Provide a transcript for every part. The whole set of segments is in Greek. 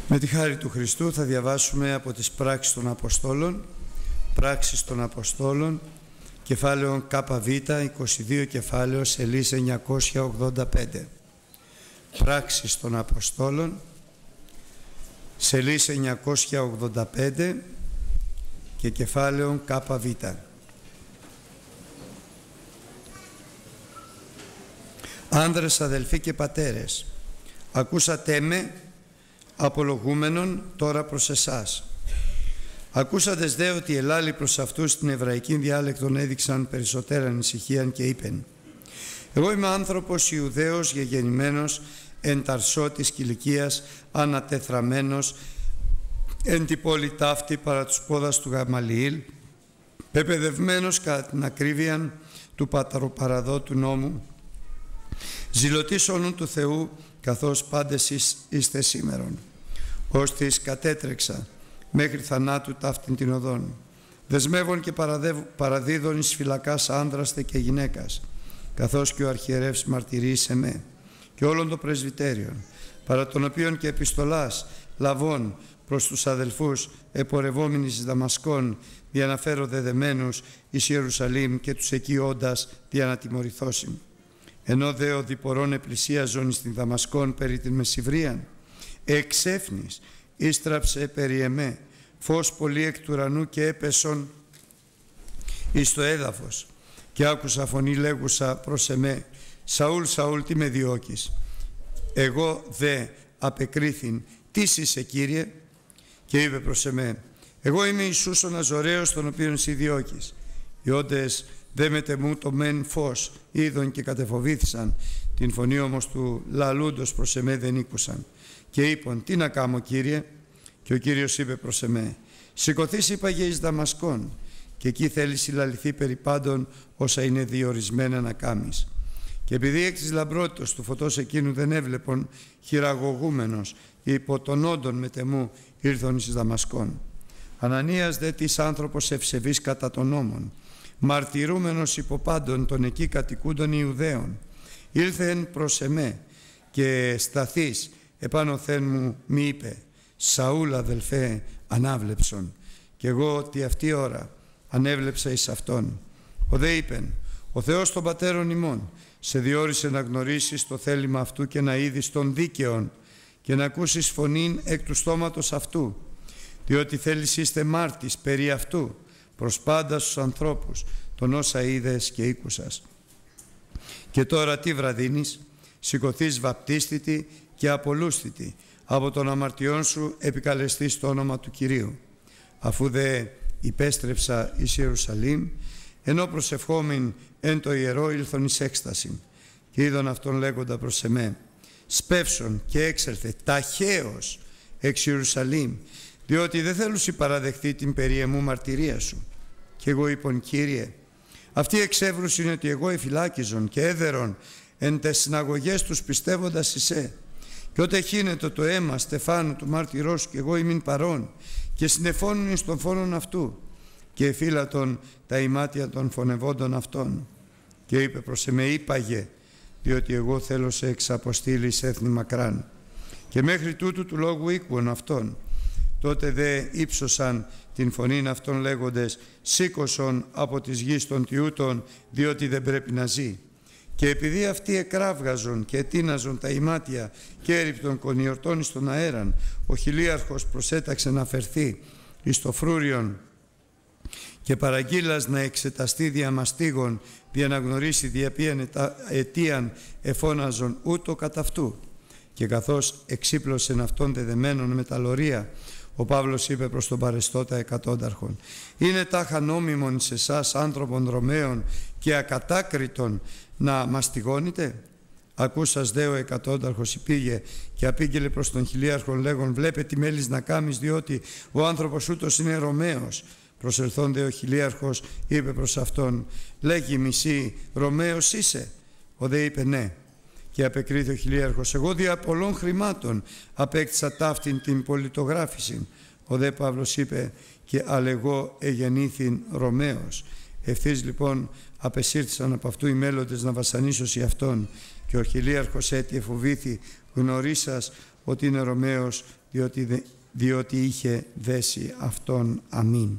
Με τη χάρη του Χριστού θα διαβάσουμε από τις πράξεις των Αποστόλων, κεφάλαιο ΚΒ, 22 κεφάλαιο, σελίδα 985. Πράξεις των Αποστόλων, σελίδα 985 και κεφάλαιο ΚΒ. Άνδρες, αδελφοί και πατέρες, ακούσατε με απολογούμενον τώρα προς εσάς. Ακούσατες δε ότι οι Ελλάλοι προς αυτούς στην εβραϊκή διάλεκτον έδειξαν περισσότερα ανησυχία και είπεν: εγώ είμαι άνθρωπος Ιουδαίος γεγεννημένος εν Ταρσώ της Κιλικίας, ανατεθραμένος εν τη πόλη ταύτη παρά τους πόδας του Γαμαλιήλ, πεπαιδευμένος κατά την ακρίβεια του πατροπαραδότου νόμου, ζηλωτής όλων του Θεού, καθώς πάντες είστε σήμερον. Ώστις κατέτρεξα μέχρι θανάτου ταύτην την οδόν, δεσμεύων και παραδίδων εις φυλακάς άνδραστε και γυναίκας, καθώς και ο αρχιερεύς μαρτυρεί με και όλων των πρεσβυτέριων, παρά των οποίων και επιστολάς λαβών προς τους αδελφούς επορευόμενης εις Δαμασκόν διαναφέρω δεδεμένους εις Ιερουσαλήμ και τους εκεί όντας διανατιμωρηθώσιν. Ενώ δε ο διπορών επλησίαζον εις την Δαμασκόν περί την Μεσηβρίαν, εξέφνης ίστραψε περί εμέ φως πολύ εκ του ουρανού και έπεσον εις το έδαφος, και άκουσα φωνή λέγουσα προς εμέ: Σαούλ, Σαούλ, τι με διώκεις? Εγώ δε απεκρίθην: τίς είσαι, Κύριε? Και είπε προς εμέ: εγώ είμαι Ιησούς ο Ναζωραίος, τον οποίον εσύ διώκεις. Οι όντες δε μετεμού το μεν φως είδον και κατεφοβήθησαν, την φωνή όμως του λαλούντος προς εμέ δεν ήκουσαν. Και είπαν: τι να κάμω, Κύριε? Και ο Κύριος είπε προς εμέ: σηκωθείς, είπαγε, εις Δαμασκόν, και εκεί θέλεις συλλαληθεί περί πάντων όσα είναι διορισμένα να κάμεις. Και επειδή εκ της λαμπρότητος του φωτός εκείνου δεν έβλεπον, χειραγωγούμενος υπό των όντων μετεμού ήρθον εις Δαμασκόν. Ανανίας δε της άνθρωπος ευσεβής κατά των νόμων, μαρτυρούμενος υπό πάντων των εκεί κατοικούντων Ιουδαίων, ήλθεν προς εμέ και σταθείς επάνω θεν μου μη είπε: Σαούλ, αδελφέ, ανάβλεψον. Και εγώ ότι αυτή ώρα ανέβλεψα εις αυτόν. Ο δε είπεν: ο Θεός των πατέρων ημών σε διόρισε να γνωρίσεις το θέλημα αυτού και να είδεις τον δίκαιον και να ακούσεις φωνήν εκ του στόματος αυτού, διότι θέλεις είστε μάρτης περί αυτού προς πάντα στους ανθρώπους τον όσα είδες και ήκουσας. Και τώρα τι βραδύνεις? σηκωθείς βαπτίστητη και απολούστητη, από των αμαρτιών σου επικαλεστείς το όνομα του Κυρίου. Αφού δε υπέστρεψα εις Ιερουσαλήμ, ενώ προσευχόμην εν το ιερό ήλθον εις έκσταση, και είδον αυτόν λέγοντα προς εμέ: σπεύσον και έξελθε ταχαίως εξ Ιερουσαλήμ, διότι δεν θέλουσι παραδεχθεί την περί εμού μαρτυρία σου. Και εγώ είπον: Κύριε, αυτοί εξεύρουσιν ότι εγώ εφυλάκιζον και έδερον εν τες συναγωγές τους πιστεύοντας εσέ. Και ότε χύνετο το αίμα Στεφάνου του μάρτυρός σου, και εγώ ήμην παρών, και συνεφώνουν εις των φόνων αυτού, και εφύλατον τα ημάτια των φωνευόντων αυτών. Και είπε προς εμέ: είπαγε, διότι εγώ θέλω σε εξαποστήλεις έθνη μακράν. Και μέχρι τούτου του λόγου ήκουον αυτόν. Τότε δε ύψωσαν την φωνήν αυτών λέγοντες: σήκωσον από της γης των τιούτων, διότι δεν πρέπει να ζει. Και επειδή αυτοί εκράβγαζον και ετίναζον τα ημάτια και έριπτον κονιορτών εις τον αέραν, ο χιλίαρχος προσέταξε να φερθεί εις το φρούριον και παραγγείλας να εξεταστεί διαμαστίγων, δια να γνωρίσει δια ποιαν αιτίαν εφώναζον ούτω κατά αυτού. Και καθώς εξύπλωσεν αυτόν δεδεμένον με τα λωρία, ο Παύλος είπε προς τον παρεστώτα εκατόνταρχον: είναι τάχα νόμιμον σε εσάς άνθρωπων Ρωμαίων και ακατάκριτον να μαστιγώνετε? Ακούσας δε ο εκατόνταρχος πήγε και απήγγειλε προς τον χιλίαρχον λέγον: βλέπε τι μέλης να κάμεις, διότι ο άνθρωπος ούτως είναι Ρωμαίος. Προσελθόν δε ο χιλίαρχος είπε προς αυτόν: λέγει μισή Ρωμαίος είσαι? Ο δε είπε: ναι. Και απεκρίθη ο χιλίαρχος: εγώ δια πολλών χρημάτων απέκτησα ταύτην την πολιτογράφηση. Ο δε Παύλος είπε: και αλεγώ εγεννήθην Ρωμαίος. Ευθύς λοιπόν απεσύρθησαν από αυτού οι μέλλοντες να βασανίσωσι αυτόν. Και ο χιλίαρχος έτι εφοβήθη, γνωρίσας ότι είναι Ρωμαίος διότι είχε δέσει αυτόν. Αμήν.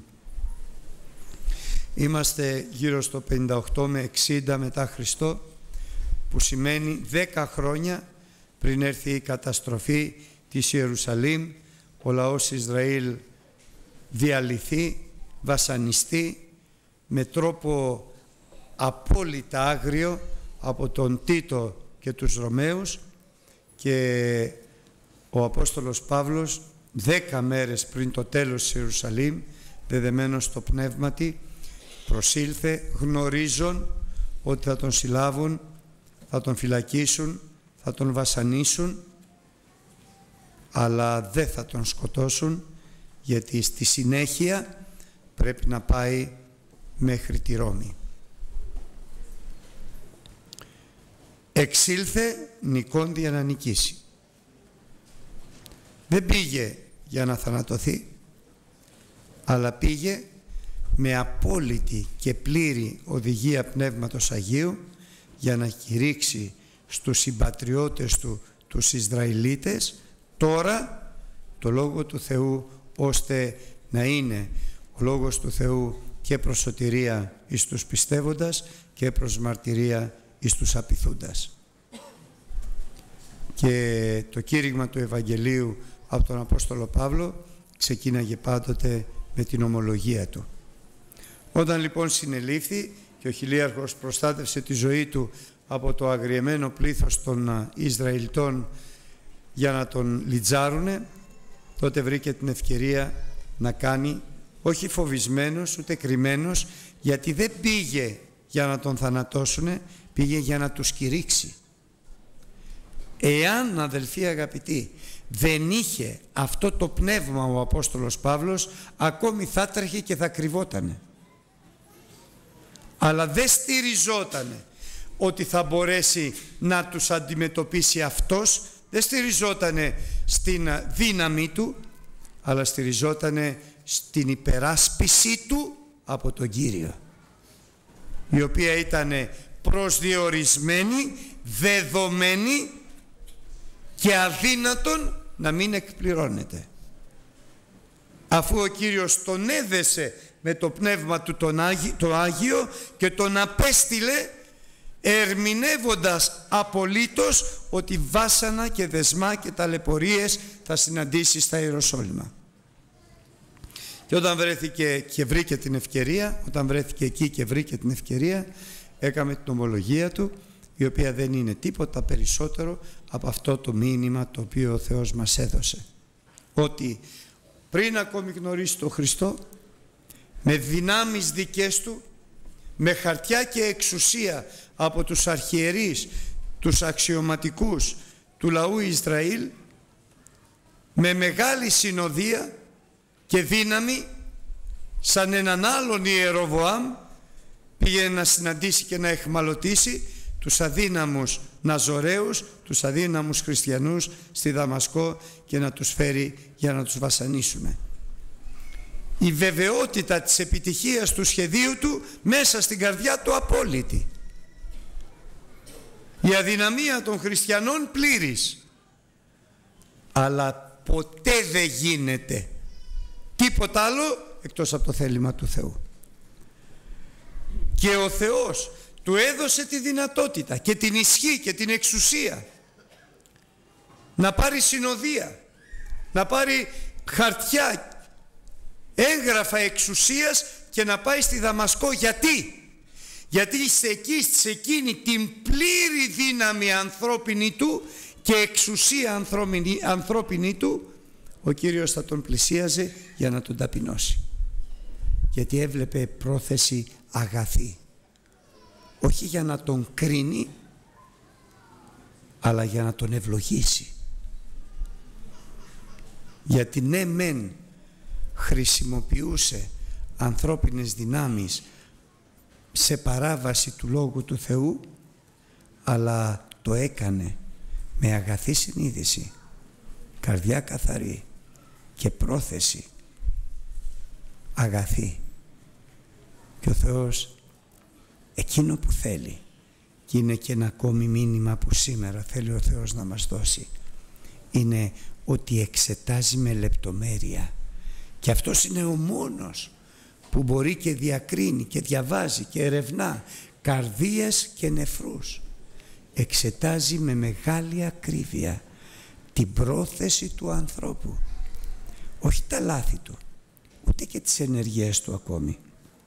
Είμαστε γύρω στο 58 με 60 μετά Χριστό, που σημαίνει 10 χρόνια πριν έρθει η καταστροφή της Ιερουσαλήμ, ο λαός Ισραήλ διαλυθεί, βασανιστεί με τρόπο απόλυτα άγριο από τον Τίτο και τους Ρωμαίους, και ο Απόστολος Παύλος 10 μέρες πριν το τέλος της Ιερουσαλήμ, δεδεμένος στο πνεύματι, προσήλθε γνωρίζον ότι θα τον συλλάβουν, θα τον φυλακίσουν, θα τον βασανίσουν, αλλά δεν θα τον σκοτώσουν, γιατί στη συνέχεια πρέπει να πάει μέχρι τη Ρώμη. Εξήλθε νικώντη για να νικήσει. Δεν πήγε για να θανατωθεί, αλλά πήγε με απόλυτη και πλήρη οδηγία Πνεύματος Αγίου για να κηρύξει στους συμπατριώτες του, τους Ισραηλίτες, τώρα το Λόγο του Θεού, ώστε να είναι ο Λόγος του Θεού και προς σωτηρία εις τους πιστεύοντας και προς μαρτυρία εις τους απειθούντας. Και το κήρυγμα του Ευαγγελίου από τον Απόστολο Παύλο ξεκίναγε πάντοτε με την ομολογία του. Όταν λοιπόν συνελήφθη και ο χιλίαρχος προστάτευσε τη ζωή του από το αγριεμένο πλήθος των Ισραηλιτών για να τον λιτζάρουνε, τότε βρήκε την ευκαιρία να κάνει, όχι φοβισμένος ούτε κρυμμένος, γιατί δεν πήγε για να τον θανατώσουνε, πήγε για να τους κηρύξει. Εάν, αδελφοί αγαπητοί, δεν είχε αυτό το πνεύμα ο Απόστολος Παύλος, ακόμη θα τρέχει και θα κρυβότανε. Αλλά δεν στηριζότανε ότι θα μπορέσει να τους αντιμετωπίσει αυτός, δεν στηριζότανε στην δύναμη του, αλλά στηριζότανε στην υπεράσπιση του από τον Κύριο, η οποία ήταν προσδιορισμένη, δεδομένη και αδύνατον να μην εκπληρώνεται. Αφού ο Κύριος τον έδεσε με το πνεύμα του το Άγιο και τον απέστειλε ερμηνεύοντας απολύτως ότι βάσανα και δεσμά και ταλαιπωρίες θα συναντήσει στα Ιεροσόλυμα. Και όταν βρέθηκε και βρήκε την ευκαιρία, όταν βρέθηκε εκεί και βρήκε την ευκαιρία, έκαμε την ομολογία του, η οποία δεν είναι τίποτα περισσότερο από αυτό το μήνυμα το οποίο ο Θεός μας έδωσε. Ότι πριν ακόμη γνωρίσει τον Χριστό, με δυνάμεις δικές του, με χαρτιά και εξουσία από τους αρχιερείς, τους αξιωματικούς του λαού Ισραήλ, με μεγάλη συνοδεία και δύναμη, σαν έναν άλλον Ιεροβοάμ, πήγε να συναντήσει και να εχμαλωτήσει τους αδύναμους Ναζωραίους, τους αδύναμους χριστιανούς στη Δαμασκό και να τους φέρει για να τους βασανίσουμε. Η βεβαιότητα της επιτυχίας του σχεδίου του μέσα στην καρδιά του απόλυτη. Η αδυναμία των χριστιανών πλήρης. Αλλά ποτέ δεν γίνεται τίποτα άλλο εκτός από το θέλημα του Θεού. Και ο Θεός του έδωσε τη δυνατότητα και την ισχύ και την εξουσία να πάρει συνοδεία, να πάρει χαρτιά, έγγραφα εξουσίας και να πάει στη Δαμασκό. Γιατί σε εκείνη την πλήρη δύναμη ανθρώπινη του και εξουσία ανθρώπινη του, ο Κύριος θα τον πλησίαζε για να τον ταπεινώσει. Γιατί έβλεπε πρόθεση αγαθή. Όχι για να τον κρίνει, αλλά για να τον ευλογήσει. Γιατί ναι μεν χρησιμοποιούσε ανθρώπινες δυνάμεις σε παράβαση του Λόγου του Θεού, αλλά το έκανε με αγαθή συνείδηση, καρδιά καθαρή και πρόθεση αγαθή. Και ο Θεός εκείνο που θέλει, και είναι και ένα ακόμη μήνυμα που σήμερα θέλει ο Θεός να μας δώσει, είναι ότι εξετάζει με λεπτομέρεια. Και αυτός είναι ο μόνος που μπορεί και διακρίνει και διαβάζει και ερευνά καρδίες και νεφρούς. Εξετάζει με μεγάλη ακρίβεια την πρόθεση του ανθρώπου, όχι τα λάθη του, ούτε και τις ενεργειές του ακόμη,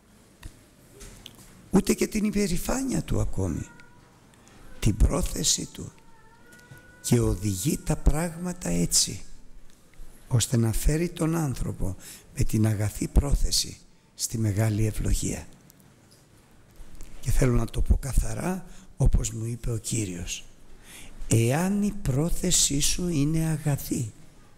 ούτε και την υπερηφάνεια του ακόμη, την πρόθεση του, και οδηγεί τα πράγματα έτσι ώστε να φέρει τον άνθρωπο με την αγαθή πρόθεση στη μεγάλη ευλογία. Και θέλω να το πω καθαρά, όπως μου είπε ο Κύριος: εάν η πρόθεσή σου είναι αγαθή,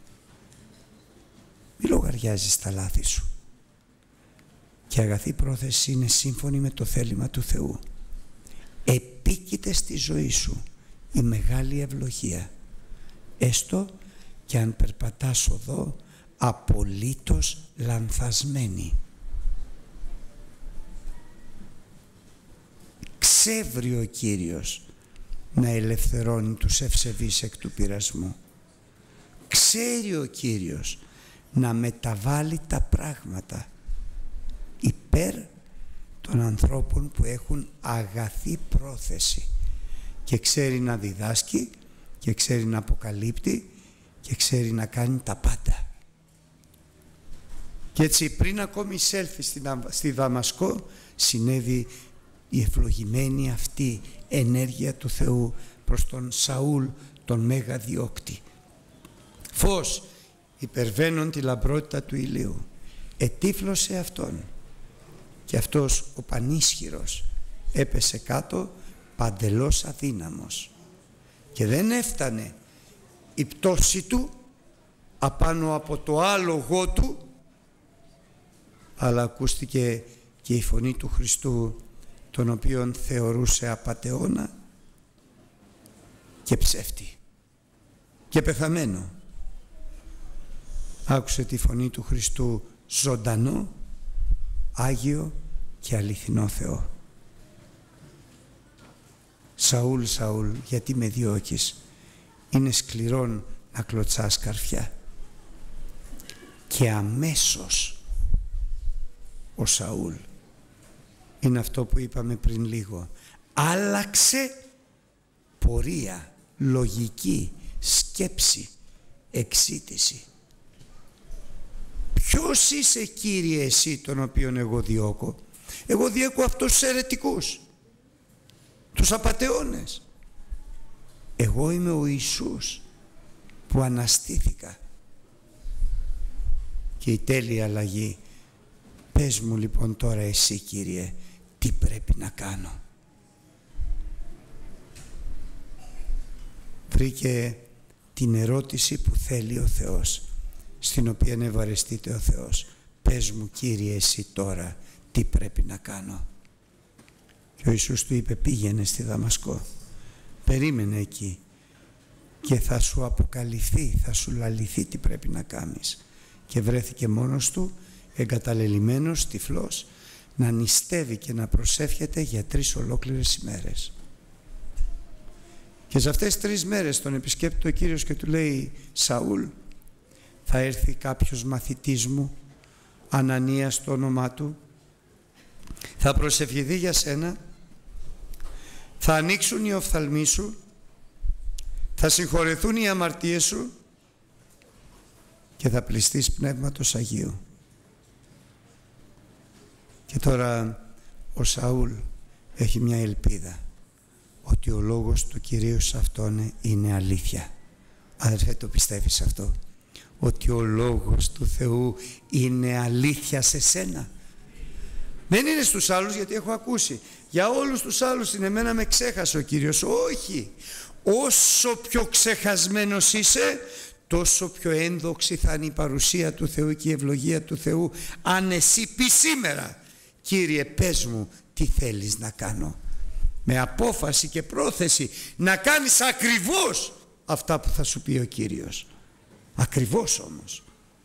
μη λογαριάζεις τα λάθη σου. Και αγαθή πρόθεση είναι σύμφωνη με το θέλημα του Θεού. Επίκειται στη ζωή σου η μεγάλη ευλογία, έστω και αν περπατάς οδό απολύτως λανθασμένη. Ξεύρει ο Κύριος να ελευθερώνει τους ευσεβείς εκ του πειρασμού. Ξέρει ο Κύριος να μεταβάλει τα πράγματα υπέρ των ανθρώπων που έχουν αγαθή πρόθεση, και ξέρει να διδάσκει και ξέρει να αποκαλύπτει και ξέρει να κάνει τα πάντα. Και έτσι πριν ακόμη εισέλθει στη Δαμασκό, συνέβη η ευλογημένη αυτή ενέργεια του Θεού προς τον Σαούλ, τον μέγα διώκτη. Φως υπερβαίνον τη λαμπρότητα του ηλίου ετύφλωσε αυτόν, και αυτός ο πανίσχυρος έπεσε κάτω παντελώς αδύναμος, και δεν έφτανε η πτώση του απάνω από το άλογο του, αλλά ακούστηκε και η φωνή του Χριστού, τον οποίον θεωρούσε απατεώνα και ψεύτη και πεθαμένο. Άκουσε τη φωνή του Χριστού ζωντανό, Άγιο και αληθινό Θεό: Σαούλ, Σαούλ, γιατί με διώκεις? Είναι σκληρόν να κλωτσάς καρφιά. Και αμέσως ο Σαούλ, είναι αυτό που είπαμε πριν λίγο, άλλαξε πορεία, λογική, σκέψη, εξήτηση. Ποιος είσαι, Κύριε, εσύ τον οποίον εγώ διώκω? Εγώ διώκω αυτούς τους αιρετικούς, τους απατεώνες. Εγώ είμαι ο Ιησούς που αναστήθηκα. Και η τέλεια αλλαγή: πες μου λοιπόν τώρα εσύ, Κύριε, τι πρέπει να κάνω? Βρήκε την ερώτηση που θέλει ο Θεός, στην οποία ευαρεστείται ο Θεός: πες μου, Κύριε, εσύ τώρα τι πρέπει να κάνω? Και ο Ιησούς του είπε: πήγαινε στη Δαμασκό, περίμενε εκεί και θα σου αποκαλυφθεί, θα σου λαληθεί τι πρέπει να κάνεις. Και βρέθηκε μόνος του, εγκαταλελειμμένος, τυφλός, να νηστεύει και να προσεύχεται για 3 ολόκληρες ημέρες. Και σε αυτές τις 3 μέρες τον επισκέπτεται ο Κύριος και του λέει: Σαούλ, θα έρθει κάποιος μαθητής μου, Ανανία στο όνομά του, θα προσευχηθεί για σένα, θα ανοίξουν οι οφθαλμοί σου, θα συγχωρεθούν οι αμαρτίες σου και θα πληστείς Πνεύματος Αγίου. Και τώρα ο Σαούλ έχει μια ελπίδα, ότι ο λόγος του Κυρίου σε αυτόν είναι αλήθεια. Αδερφέ, το πιστεύεις αυτό? Ότι ο λόγος του Θεού είναι αλήθεια σε σένα? Δεν είναι στους άλλους, γιατί έχω ακούσει για όλους τους άλλους είναι εμένα με ξέχασε ο Κύριος. Όχι, όσο πιο ξεχασμένος είσαι, τόσο πιο ένδοξη θα είναι η παρουσία του Θεού και η ευλογία του Θεού, αν εσύ πει σήμερα: Κύριε, πες μου τι θέλεις να κάνω, με απόφαση και πρόθεση να κάνεις ακριβώς αυτά που θα σου πει ο Κύριος. Ακριβώς όμως.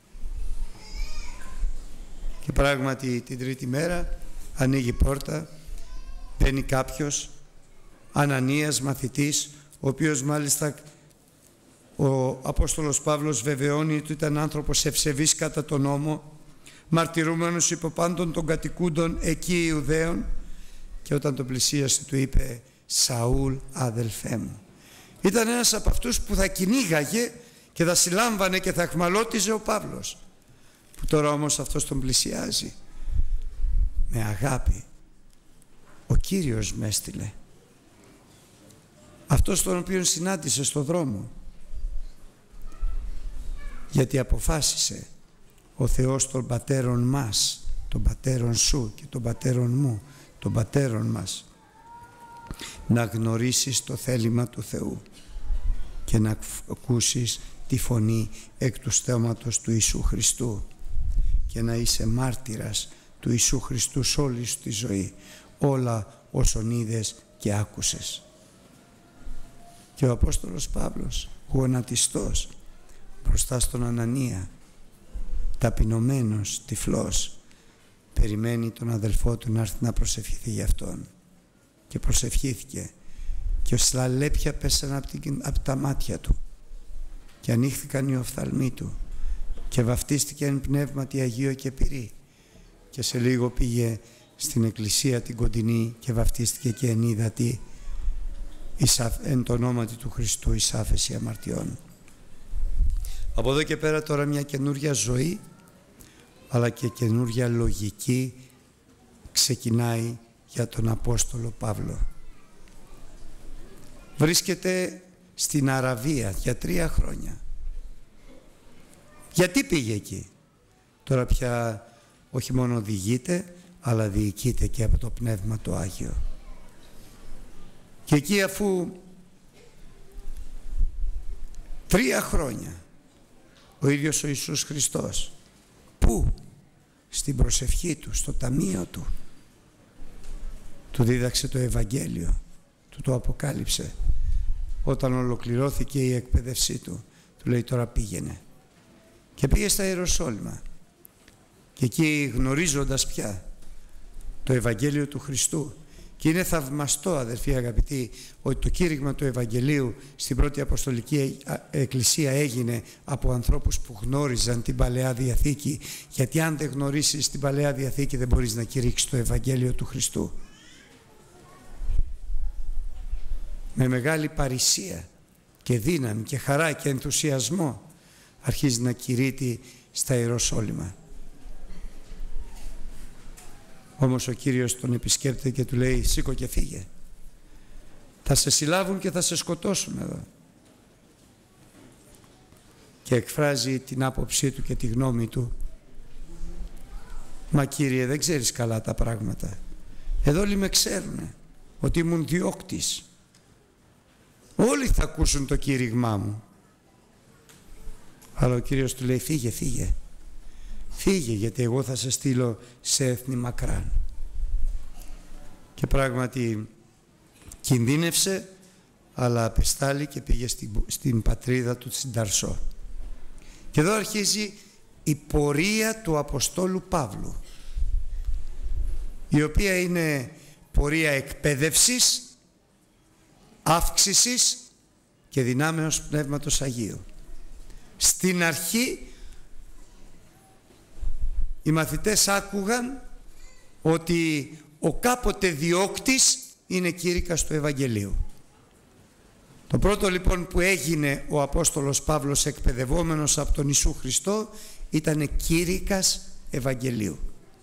Και πράγματι την 3η μέρα ανοίγει πόρτα, μπαίνει κάποιος, Ανανίας, μαθητής, ο οποίος μάλιστα Ο Απόστολος Παύλος βεβαιώνει ότι ήταν άνθρωπος ευσεβής κατά τον νόμο, μαρτυρούμενος υπό πάντων των κατοικούντων εκεί Ιουδαίων, και όταν τον πλησίασε του είπε «Σαούλ, αδελφέ μου». Ήταν ένας από αυτούς που θα κυνήγαγε και θα συλλάμβανε και θα αχμαλώτιζε ο Παύλος, που τώρα όμως αυτός τον πλησιάζει με αγάπη. Ο Κύριος με έστειλε, αυτός τον οποίο συνάντησε στο δρόμο, γιατί αποφάσισε ο Θεός των πατέρων μας, των πατέρων σου και των πατέρων μου, των πατέρων μας, να γνωρίσεις το θέλημα του Θεού και να ακούσεις τη φωνή εκ του στόματος του Ιησού Χριστού και να είσαι μάρτυρας του Ιησού Χριστού σε όλη σου τη ζωή, όλα όσον είδες και άκουσες. Και ο Απόστολος Παύλος, γονατιστός μπροστά στον Ανανία, ταπεινωμένος, τυφλός, περιμένει τον αδελφό του να έρθει να προσευχηθεί για αυτόν. Και προσευχήθηκε και σλαλέπια πέσαν από τα μάτια του και ανοίχθηκαν οι οφθαλμοί του και βαφτίστηκε εν πνεύματι Αγίο και πυρή, και σε λίγο πήγε στην εκκλησία την κοντινή και βαφτίστηκε και εν ύδατη εν το ονόματι του Χριστού εις άφεση αμαρτιών. Από εδώ και πέρα τώρα μια καινούρια ζωή, αλλά και καινούρια λογική ξεκινάει για τον Απόστολο Παύλο. Βρίσκεται στην Αραβία για 3 χρόνια. Γιατί πήγε εκεί? Τώρα πια όχι μόνο οδηγείται, αλλά διοικείται και από το Πνεύμα το Άγιο. Και εκεί, αφού 3 χρόνια ο ίδιος ο Ιησούς Χριστός, πού? Στην προσευχή του, στο ταμείο του, του δίδαξε το Ευαγγέλιο, του το αποκάλυψε. Όταν ολοκληρώθηκε η εκπαίδευσή του, του λέει τώρα πήγαινε. Και πήγε στα Ιεροσόλυμα. Και εκεί, γνωρίζοντας πια το Ευαγγέλιο του Χριστού, και είναι θαυμαστό, αδερφοί αγαπητοί, ότι το κήρυγμα του Ευαγγελίου στην πρώτη Αποστολική Εκκλησία έγινε από ανθρώπους που γνώριζαν την Παλαιά Διαθήκη, γιατί αν δεν γνωρίσεις την Παλαιά Διαθήκη δεν μπορείς να κηρύξεις το Ευαγγέλιο του Χριστού. Με μεγάλη παρησία και δύναμη και χαρά και ενθουσιασμό αρχίζει να κηρύττει στα Ιεροσόλυμα. Όμως ο Κύριος τον επισκέπτεται και του λέει σήκω και φύγε. Θα σε συλλάβουν και θα σε σκοτώσουν εδώ. Και εκφράζει την άποψή του και τη γνώμη του. Μα Κύριε, δεν ξέρεις καλά τα πράγματα. Εδώ όλοι με ξέρουν ότι ήμουν διώκτης. Όλοι θα ακούσουν το κήρυγμά μου. Αλλά ο Κύριος του λέει φύγε, φύγε. Φύγε, γιατί εγώ θα σε στείλω σε έθνη μακράν. Και πράγματι κινδύνευσε, αλλά απεστάλλει και πήγε στην πατρίδα του, στην Ταρσό. Και εδώ αρχίζει η πορεία του Αποστόλου Παύλου, η οποία είναι πορεία εκπαίδευσης, αύξησης και δυνάμεως Πνεύματος Αγίου. Στην αρχή οι μαθητές άκουγαν ότι ο κάποτε διώκτης είναι κήρυκας του Ευαγγελίου. Το πρώτο λοιπόν που έγινε ο Απόστολος Παύλος εκπαιδευόμενος από τον Ιησού Χριστό ήταν κήρυκας Ευαγγελίου.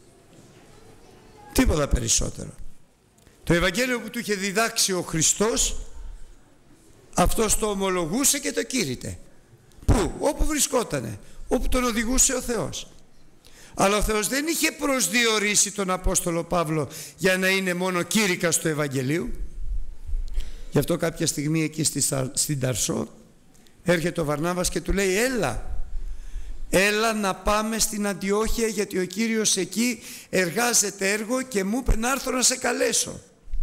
Τίποτα περισσότερο. Το Ευαγγέλιο που του είχε διδάξει ο Χριστός, αυτός το ομολογούσε και το κήρυτε. Πού? Όπου βρισκότανε, όπου τον οδηγούσε ο Θεός. Αλλά ο Θεός δεν είχε προσδιορίσει τον Απόστολο Παύλο για να είναι μόνο κήρυκας του Ευαγγελίου. Γι' αυτό κάποια στιγμή εκεί στην Ταρσό έρχεται ο Βαρνάβας και του λέει έλα να πάμε στην Αντιόχεια, γιατί ο Κύριος εκεί εργάζεται έργο και μου είπε να έρθω να σε καλέσω.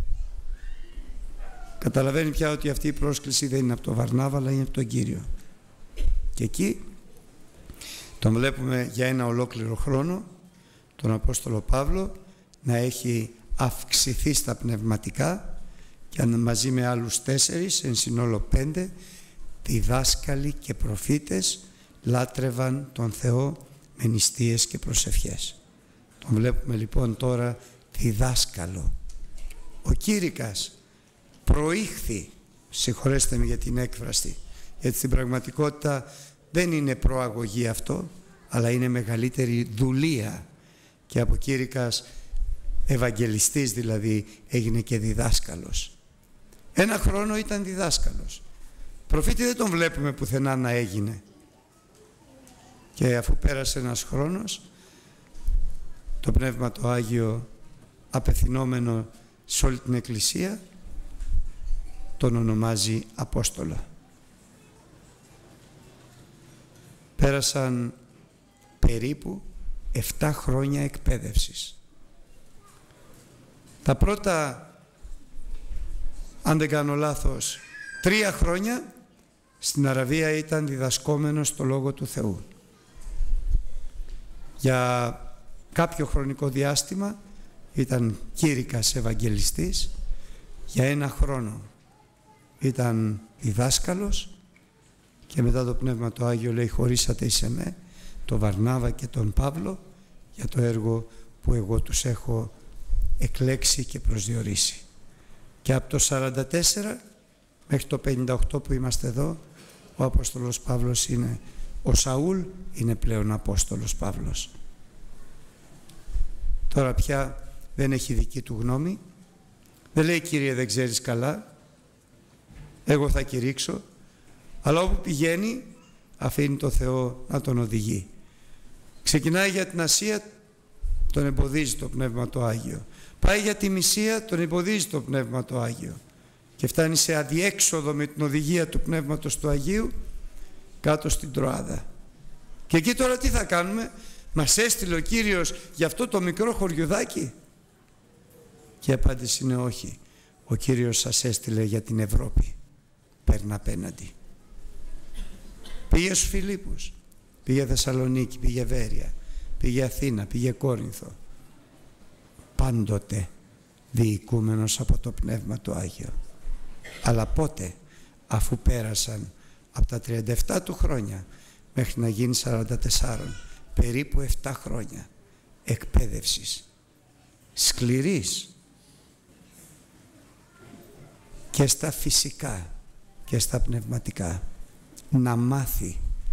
Καταλαβαίνει πια ότι αυτή η πρόσκληση δεν είναι από τον Βαρνάβα, αλλά είναι από τον Κύριο. Και εκεί τον βλέπουμε για ένα ολόκληρο χρόνο τον Απόστολο Παύλο να έχει αυξηθεί στα πνευματικά και μαζί με άλλους 4, εν συνόλο 5, διδάσκαλοι και προφήτες λάτρευαν τον Θεό με νηστείες και προσευχές. Τον βλέπουμε λοιπόν τώρα διδάσκαλο. Ο Κήρυκας προήχθη, συγχωρέστε με για την έκφραση, γιατί στην πραγματικότητα δεν είναι προαγωγή αυτό, αλλά είναι μεγαλύτερη δουλεία, και από Κήρυκας Ευαγγελιστής δηλαδή έγινε και διδάσκαλος. 1 χρόνο ήταν διδάσκαλος. Προφήτη δεν τον βλέπουμε πουθενά να έγινε. Και αφού πέρασε 1 χρόνος, το Πνεύμα το Άγιο απευθυνόμενο σε όλη την Εκκλησία τον ονομάζει Απόστολο. Πέρασαν περίπου 7 χρόνια εκπαίδευσης. Τα πρώτα, αν δεν κάνω λάθος, 3 χρόνια στην Αραβία ήταν διδασκόμενος στο Λόγο του Θεού. Για κάποιο χρονικό διάστημα ήταν Κήρυκας Ευαγγελιστής, για 1 χρόνο ήταν διδάσκαλος, και μετά το Πνεύμα το Άγιο λέει χωρίσατε εις εμέ τον Βαρνάβα και τον Παύλο για το έργο που εγώ τους έχω εκλέξει και προσδιορίσει. Και από το 44 μέχρι το 58 που είμαστε εδώ, ο Απόστολος Παύλος είναι, ο Σαούλ είναι πλέον Απόστολος Παύλος. Τώρα πια δεν έχει δική του γνώμη, δεν λέει Κύριε δεν ξέρεις καλά, εγώ θα κηρύξω, αλλά όπου πηγαίνει αφήνει το Θεό να τον οδηγεί. Ξεκινάει για την Ασία, τον εμποδίζει το Πνεύμα το Άγιο. Πάει για τη Μυσία, τον εμποδίζει το Πνεύμα το Άγιο. Και φτάνει σε αδιέξοδο με την οδηγία του Πνεύματος του Αγίου κάτω στην Τροάδα. Και εκεί τώρα τι θα κάνουμε? Μας έστειλε ο Κύριος για αυτό το μικρό χωριουδάκι? Και η απάντηση είναι όχι. Ο Κύριος σας έστειλε για την Ευρώπη. Παίρνει απέναντι. Πήγε στους Φιλίππους, πήγε Θεσσαλονίκη, πήγε Βέρεια, πήγε Αθήνα, πήγε Κόρινθο. Πάντοτε διοικούμενος από το Πνεύμα του Άγιο. Αλλά πότε? Αφού πέρασαν από τα 37 του χρόνια μέχρι να γίνει 44, περίπου 7 χρόνια εκπαίδευσης σκληρής και στα φυσικά και στα πνευματικά, να μάθει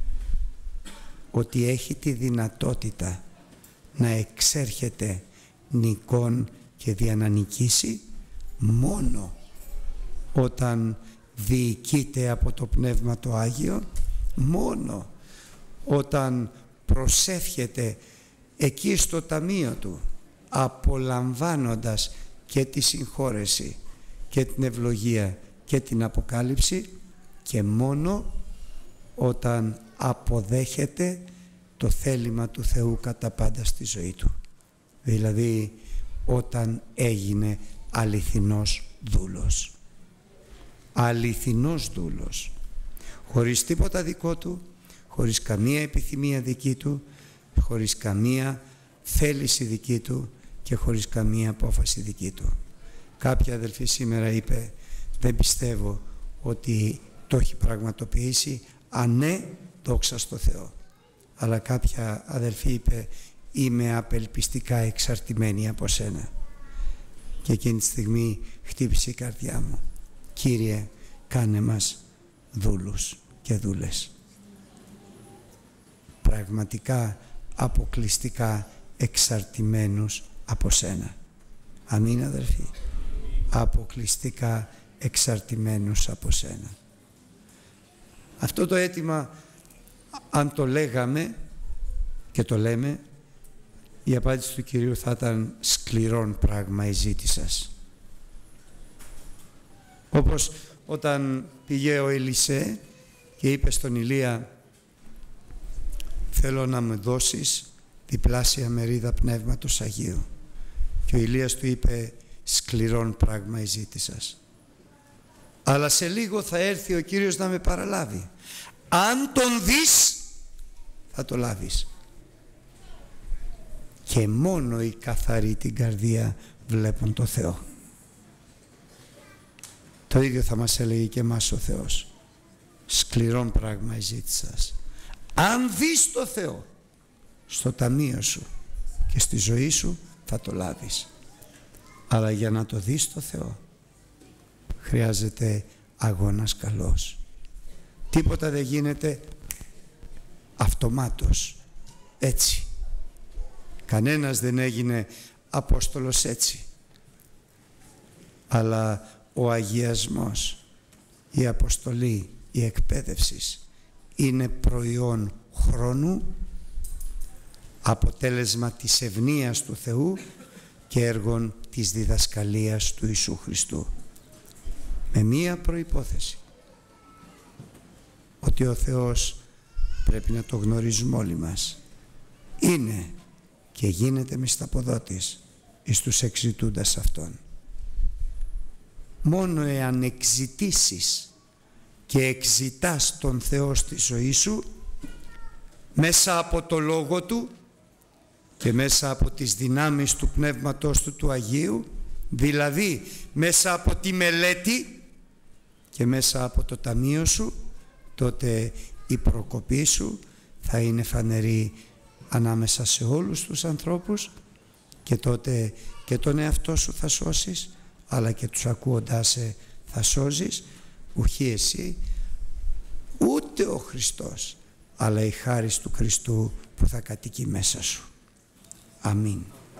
ότι έχει τη δυνατότητα να εξέρχεται νικών και δια να νικήσει μόνο όταν διοικείται από το Πνεύμα το Άγιο, μόνο όταν προσεύχεται εκεί στο ταμείο του, απολαμβάνοντας και τη συγχώρεση και την ευλογία και την αποκάλυψη, και μόνο όταν αποδέχεται το θέλημα του Θεού κατά πάντα στη ζωή του. Δηλαδή όταν έγινε αληθινός δούλος. Αληθινός δούλος. Χωρίς τίποτα δικό του, χωρίς καμία επιθυμία δική του, χωρίς καμία θέληση δική του και χωρίς καμία απόφαση δική του. Κάποια αδελφή σήμερα είπε δεν πιστεύω ότι το έχει πραγματοποιήσει. Αν ναι, δόξα στο Θεό. Αλλά κάποια αδελφή είπε είμαι απελπιστικά εξαρτημένη από σένα. Και εκείνη τη στιγμή χτύπησε η καρδιά μου. Κύριε, κάνε μας δούλους και δούλες. Πραγματικά αποκλειστικά εξαρτημένους από σένα. Αμήν αδελφοί. Αποκλειστικά εξαρτημένους από σένα. Αυτό το αίτημα, αν το λέγαμε και το λέμε, η απάντηση του Κυρίου θα ήταν σκληρόν πράγμα η ζήτησας. Όπως όταν πήγε ο Ελισέ και είπε στον Ηλία θέλω να μου δώσεις διπλάσια μερίδα Πνεύματος Αγίου, και ο Ηλίας του είπε σκληρόν πράγμα η ζήτησας, αλλά σε λίγο θα έρθει ο Κύριος να με παραλάβει. Αν τον δεις θα το λάβεις. Και μόνο οι καθαροί την καρδία βλέπουν το Θεό. Το ίδιο θα μας έλεγε και εμάς ο Θεός. σκληρόν πράγμα εζήτησας. Αν δεις το Θεό στο ταμείο σου και στη ζωή σου, θα το λάβεις. Αλλά για να το δεις το Θεό χρειάζεται αγώνας καλός. Τίποτα δεν γίνεται αυτομάτως έτσι. Κανένας δεν έγινε Απόστολος έτσι. Αλλά ο αγιασμός, η αποστολή, η εκπαίδευση είναι προϊόν χρόνου, αποτέλεσμα της ευνοίας του Θεού και έργων της διδασκαλίας του Ιησού Χριστού. Με μία προϋπόθεση, ότι ο Θεός, πρέπει να το γνωρίζουμε όλοι μας, είναι και γίνεται μισθαποδότης εις τους εξητούντας Αυτόν. Μόνο εάν εξητήσεις και εξητάς τον Θεό στη ζωή σου, μέσα από το Λόγο Του και μέσα από τις δυνάμεις του Πνεύματος Του του Αγίου, δηλαδή μέσα από τη μελέτη και μέσα από το ταμείο σου, τότε η προκοπή σου θα είναι φανερή ανάμεσα σε όλους τους ανθρώπους και τότε και τον εαυτό σου θα σώσεις, αλλά και τους ακούοντάς σε θα σώζεις, ουχή εσύ, ούτε ο Χριστός, αλλά η χάρις του Χριστού που θα κατοικεί μέσα σου. Αμήν.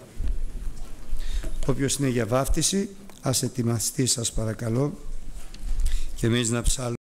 Όποιος είναι για βάφτιση, ας ετοιμαστεί σας παρακαλώ και εμείς να ψάλουμε.